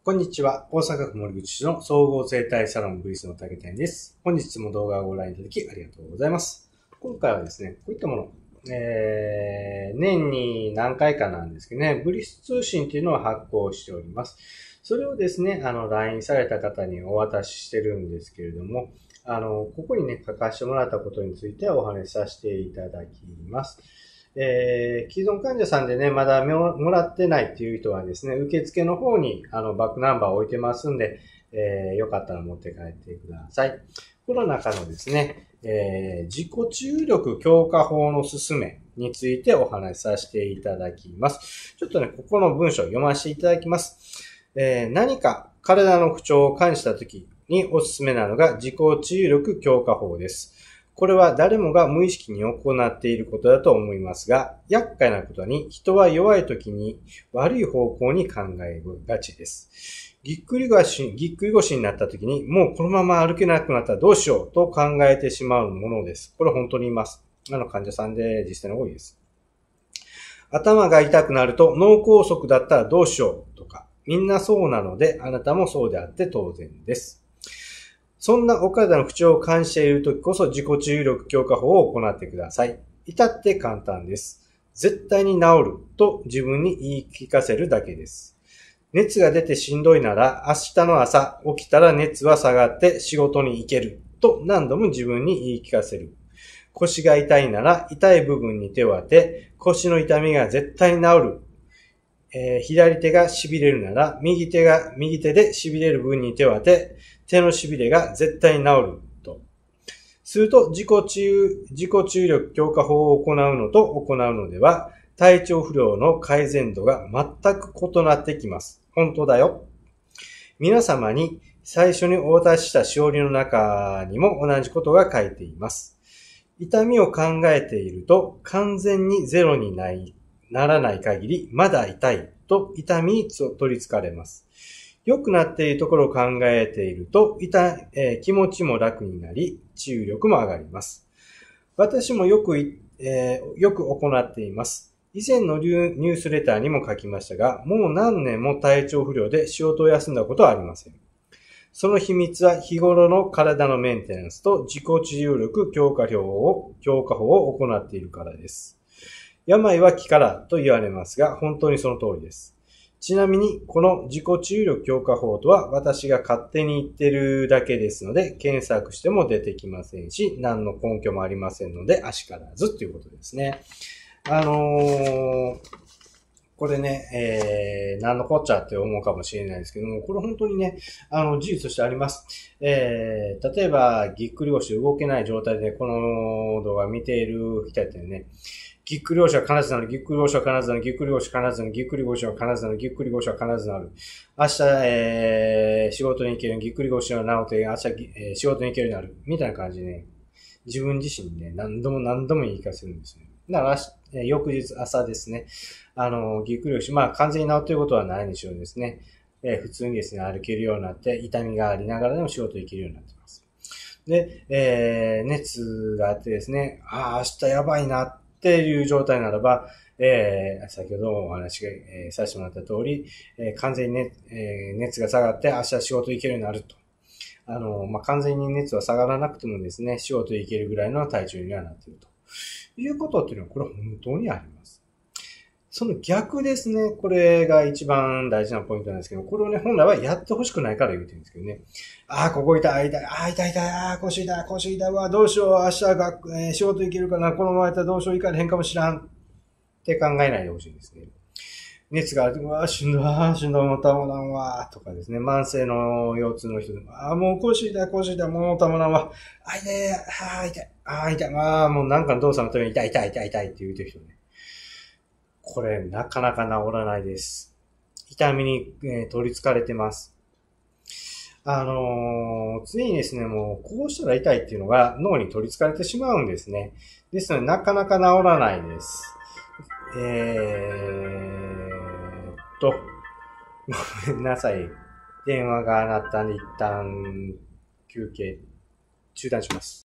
こんにちは。大阪府守口市の総合生態サロンブリスの竹谷です。本日も動画をご覧いただきありがとうございます。今回はですね、こういったもの、年に何回かなんですけどね、ブリス通信というのを発行しております。それをですね、LINE された方にお渡ししてるんですけれども、ここにね、書かせてもらったことについてお話しさせていただきます。既存患者さんでね、まだもらってないっていう人はですね、受付の方にバックナンバーを置いてますんで、よかったら持って帰ってください。この中のですね、自己注力強化法の勧めについてお話しさせていただきます。ちょっとね、ここの文章を読ませていただきます。何か体の不調を感じたときにおすすめなのが自己注力強化法です。これは誰もが無意識に行っていることだと思いますが、厄介なことに人は弱い時に悪い方向に考えがちです。ぎっくり腰になった時にもうこのまま歩けなくなったらどうしようと考えてしまうものです。これ本当にいます。患者さんで実際に多いです。頭が痛くなると脳梗塞だったらどうしようとか、みんなそうなのであなたもそうであって当然です。そんなお体の不調を感じているときこそ自己注力強化法を行ってください。至って簡単です。絶対に治ると自分に言い聞かせるだけです。熱が出てしんどいなら明日の朝起きたら熱は下がって仕事に行けると何度も自分に言い聞かせる。腰が痛いなら痛い部分に手を当て腰の痛みが絶対に治る。左手が痺れるなら右手で痺れる部分に手を当て手の痺れが絶対に治ると。すると自己注力強化法を行うのと行うのでは体調不良の改善度が全く異なってきます。本当だよ。皆様に最初にお渡ししたしおりの中にも同じことが書いています。痛みを考えていると完全にゼロにならない限りまだ痛いと痛みに取り憑かれます。良くなっているところを考えていると気持ちも楽になり治癒力も上がります。私もよく行っています。以前のニュースレターにも書きましたが、もう何年も体調不良で仕事を休んだことはありません。その秘密は日頃の体のメンテナンスと自己治癒力強化法を行っているからです。病は気からと言われますが、本当にその通りです。ちなみに、この自己治癒力強化法とは私が勝手に言ってるだけですので、検索しても出てきませんし、何の根拠もありませんので、あしからずということですね。これね、何のこっちゃって思うかもしれないですけども、これ本当にね、事実としてあります。例えば、ぎっくり腰で動けない状態でこの動画を見ている人ってね、ぎっくり腰は必ずなる、ぎっくり腰は必ずなる、ぎっくり腰は必ずなる、ぎっくり腰は必ずなる、ぎっくり腰は必ずなる。明日、仕事に行ける、ぎっくり腰は治って、明日、仕事に行けるようになる。みたいな感じでね、自分自身にね、何度も言い聞かせるんですね。だから、翌日朝ですね、ぎっくり腰、完全に治っていることはないにしろですね、普通にですね、歩けるようになって、痛みがありながらでも仕事行けるようになっています。で、熱があってですね、明日やばいなっていう状態ならば、先ほどお話が、させてもらった通り、完全に、熱が下がって明日仕事行けるようになると。完全に熱は下がらなくてもですね、仕事行けるぐらいの体調にはなっているということっていうのは、これは本当にあります。その逆ですね。これが一番大事なポイントなんですけど、これをね、本来はやってほしくないから言ってるんですけどね。ここ痛い、痛い、腰痛い、どうしよう、明日仕事行けるかな、このままやったらどうしよう、行かれへんかもしらん。って考えないでほしいですね。熱があるとき、しんどい、もうたまらんわ、とかですね。慢性の腰痛の人でも、もう腰痛い、もうたまらんわ。痛い、もうなんか動作のために痛いって言うてる人ね。これ、なかなか治らないです。痛みに、取り憑かれてます。常にですね、もう、こうしたら痛いっていうのが脳に取り憑かれてしまうんですね。ですので、なかなか治らないです。ごめんなさい。電話が鳴ったんで一旦休憩中断します。